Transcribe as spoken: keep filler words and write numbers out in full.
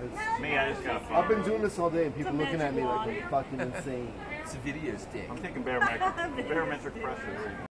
It's, Me, I just got a phone. I've been doing this all day and people looking at me like I'm fucking insane. It's a video stick. I'm taking barometric, barometric pressure.